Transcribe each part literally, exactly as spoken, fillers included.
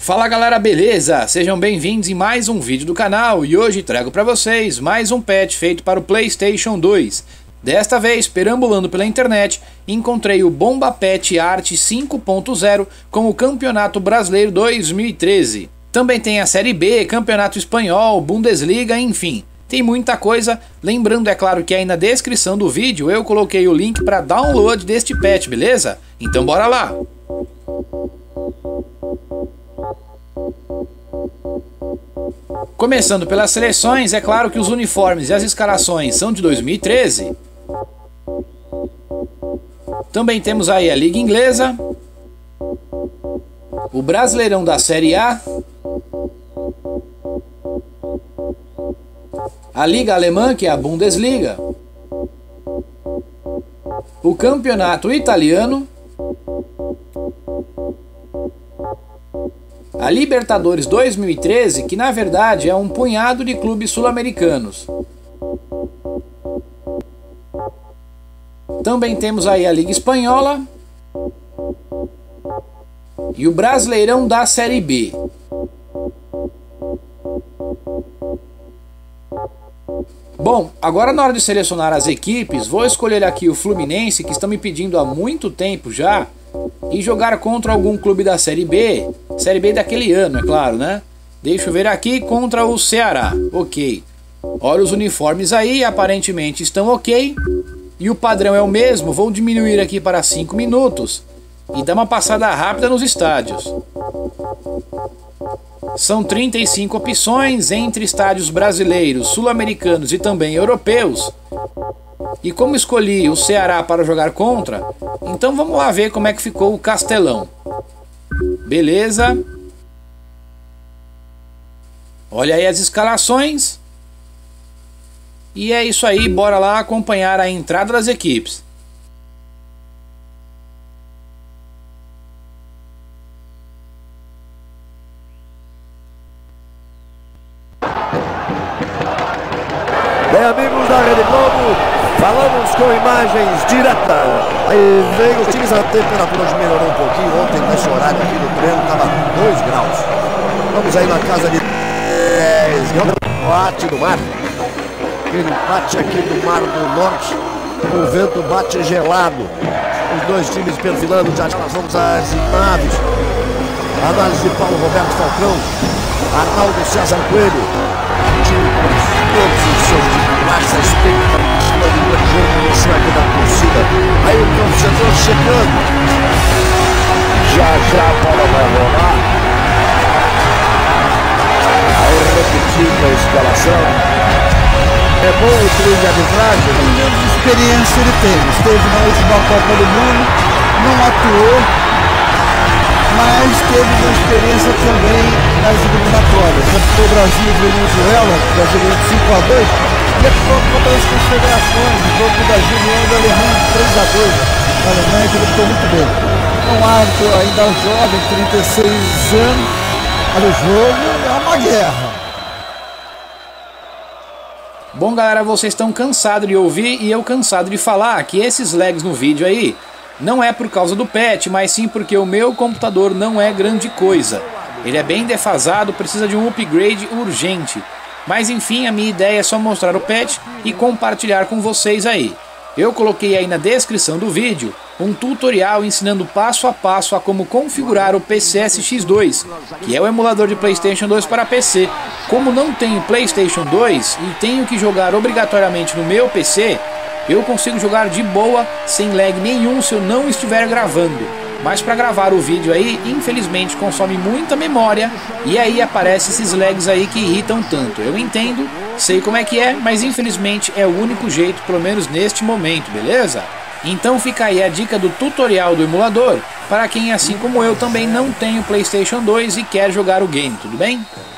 Fala galera, beleza? Sejam bem-vindos em mais um vídeo do canal e hoje trago para vocês mais um patch feito para o PlayStation dois. Desta vez, perambulando pela internet, encontrei o Bomba Patch Art cinco ponto zero com o Campeonato Brasileiro dois mil e treze. Também tem a Série B, Campeonato Espanhol, Bundesliga, enfim. Tem muita coisa, lembrando é claro que aí na descrição do vídeo eu coloquei o link para download deste patch, beleza? Então bora lá! Começando pelas seleções, é claro que os uniformes e as escalações são de dois mil e treze. Também temos aí a Liga Inglesa, o Brasileirão da Série A, a Liga Alemã, que é a Bundesliga, o Campeonato Italiano, a Libertadores dois mil e treze, que na verdade é um punhado de clubes sul-americanos. Também temos aí a Liga Espanhola e o Brasileirão da Série B. Bom, agora na hora de selecionar as equipes, vou escolher aqui o Fluminense, que estão me pedindo há muito tempo já, e jogar contra algum clube da Série B, Série B daquele ano, é claro, né? Deixa eu ver aqui, contra o Ceará, ok. Olha os uniformes aí, aparentemente estão ok, e o padrão é o mesmo, vou diminuir aqui para cinco minutos, e dar uma passada rápida nos estádios. São trinta e cinco opções entre estádios brasileiros, sul-americanos e também europeus. E como escolhi o Ceará para jogar contra, então vamos lá ver como é que ficou o Castelão. Beleza. Olha aí as escalações. E é isso aí, bora lá acompanhar a entrada das equipes. Bem, amigos da Rede Globo, falamos com imagens diretas. Aí vem os times, a temperatura hoje melhorou um pouquinho. Ontem, nesse horário aqui no treino, estava dois graus. Vamos aí na casa de dez graus. Bate do mar. Aquele bate aqui do Mar do Norte. O vento bate gelado. Os dois times perfilando. Já já nós vamos às imagens. Análise de Paulo Roberto Falcão. Arnaldo César Coelho. Todos os seus titulares, a expectativa do jogo no céu da torcida. Aí o torcedor chegando. Já já a bola vai rolar. Aí repetindo a escalação. É bom o trio de arbitragem? Pelo menos experiência ele teve. Esteve na última Copa do Mundo, não atuou, mas teve uma experiência também nas eliminatórias. Porque o Brasil e Venezuela, o Brasil ganhou cinco a dois, e a Copa das Confederações, o jogo do Brasil ganhou da Alemanha três a dois. A Alemanha que lutou muito bem. Um árbitro ainda jovem, trinta e seis anos, mas o jogo é uma guerra. Bom galera, vocês estão cansados de ouvir e eu cansado de falar que esses lags no vídeo aí não é por causa do patch, mas sim porque o meu computador não é grande coisa. Ele é bem defasado, precisa de um upgrade urgente. Mas enfim, a minha ideia é só mostrar o patch e compartilhar com vocês aí. Eu coloquei aí na descrição do vídeo um tutorial ensinando passo a passo a como configurar o P C S X dois, que é o emulador de PlayStation dois para P C. Como não tenho PlayStation dois e tenho que jogar obrigatoriamente no meu P C, eu consigo jogar de boa, sem lag nenhum se eu não estiver gravando. Mas para gravar o vídeo aí, infelizmente consome muita memória e aí aparecem esses lags aí que irritam tanto. Eu entendo, sei como é que é, mas infelizmente é o único jeito, pelo menos neste momento, beleza? Então fica aí a dica do tutorial do emulador para quem assim como eu também não tem o PlayStation dois e quer jogar o game, tudo bem?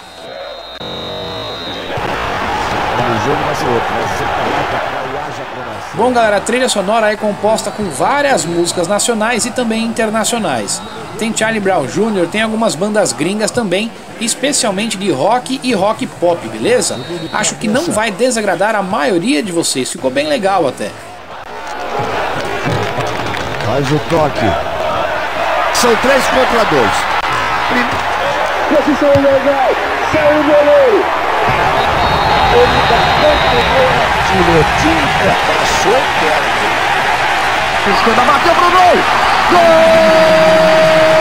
O jogo vai ser outro, vai ser Bom galera, a trilha sonora é composta com várias músicas nacionais e também internacionais. Tem Charlie Brown Júnior, tem algumas bandas gringas também, especialmente de rock e rock pop, beleza? Acho que não vai desagradar a maioria de vocês, ficou bem legal até. Faz o toque. São três contra dois. posição legal, saiu o goleiro. Ele dá tanto tirotinho, passou o pé. Esquerda, bateu pro gol. Gol!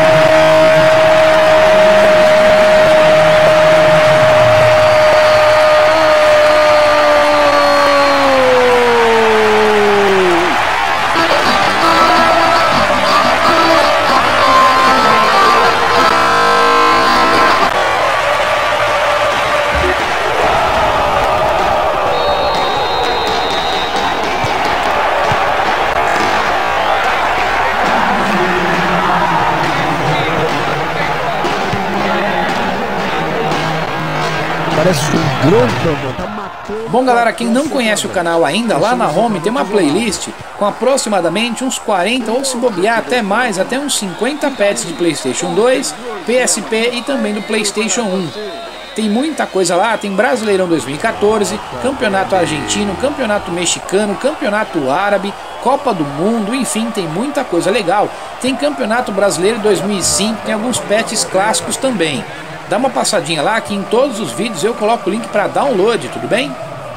Parece um grande. Bom, galera, quem não conhece o canal ainda, lá na home tem uma playlist com aproximadamente uns quarenta, ou se bobear até mais, até uns cinquenta pets de PlayStation dois, P S P e também do PlayStation um. Tem muita coisa lá, tem Brasileirão dois mil e quatorze, Campeonato Argentino, Campeonato Mexicano, Campeonato Árabe, Copa do Mundo, enfim, tem muita coisa legal. Tem Campeonato Brasileiro dois mil e cinco, tem alguns pets clássicos também. Dá uma passadinha lá que em todos os vídeos eu coloco o link para download, tudo bem?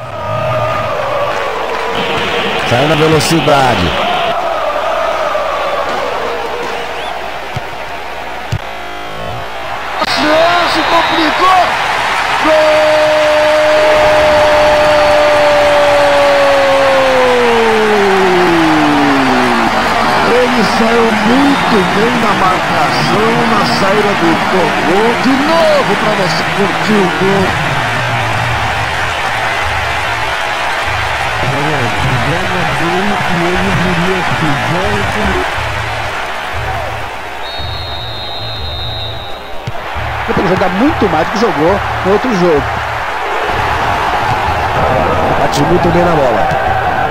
Saiu na velocidade. Se complicou. Gol! Ele saiu muito bem na marcação, na saída do gol. De novo para você curtir o gol. Vai ter que jogar muito mais do que jogou no outro jogo. Bate muito bem na bola.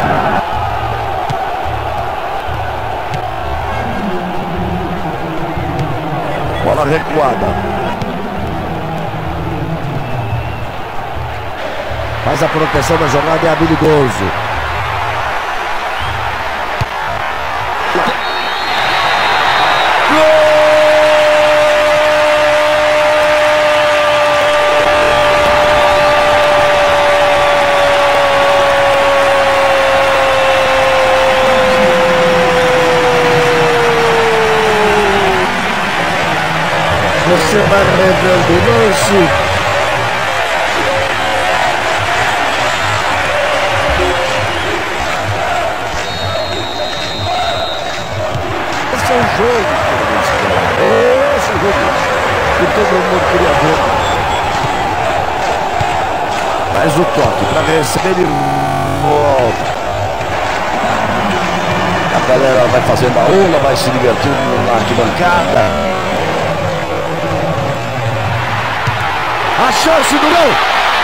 Bola recuada. Faz a proteção da jogada, é habilidoso. Você vai revendo o lance. Esse é o jogo que Esse é o jogo que todo mundo queria ver. Faz o toque para receber e volta. A galera vai fazendo a ola, vai se divertindo na arquibancada. A chance do gol!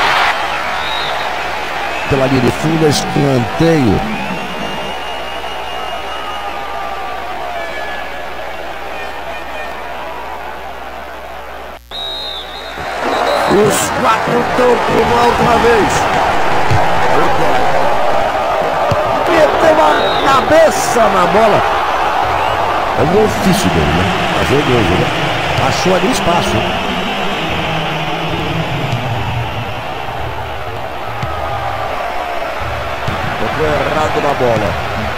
Pela linha de fundo, escanteio. Os quatro estão por outra vez. Meteu a cabeça na bola. É um ofício dele, né? Fazer o gol, né? Achou ali espaço. Errado na bola.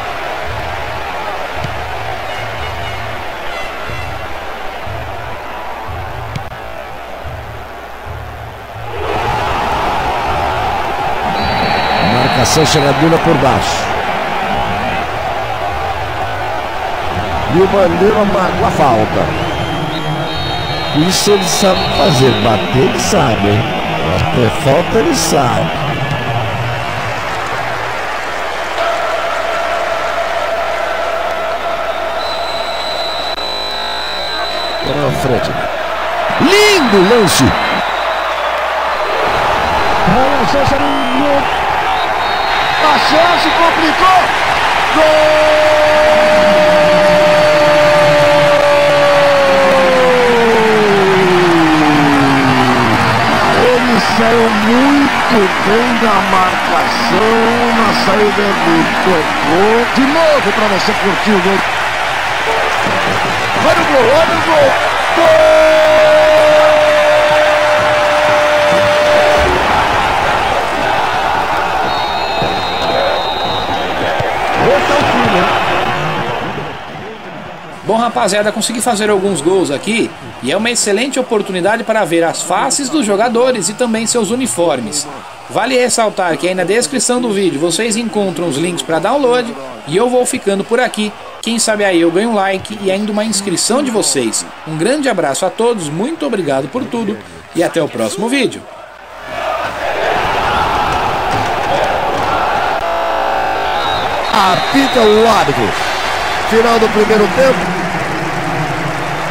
Marcação chegadura por baixo. E o Bandeira marcou a falta. Isso ele sabe fazer. Bater ele sabe, hein? Bater falta ele sabe. Na frente. Lindo lance. A chance complicou. Gol! Ele saiu muito bem da marcação, na saída do tocou. De novo para você curtir o gol. Olha o gol, olha o gol. Gol! Esse é o time. Bom, rapaziada, consegui fazer alguns gols aqui e é uma excelente oportunidade para ver as faces dos jogadores e também seus uniformes. Vale ressaltar que aí na descrição do vídeo vocês encontram os links para download e eu vou ficando por aqui. Quem sabe aí eu ganho um like e ainda uma inscrição de vocês. Um grande abraço a todos, muito obrigado por tudo e até o próximo vídeo. Apita o árbitro. Final do primeiro tempo.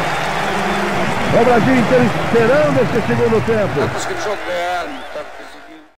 É o Brasil inteiro esperando esse segundo tempo. Tá conseguindo jogar, não tá conseguindo.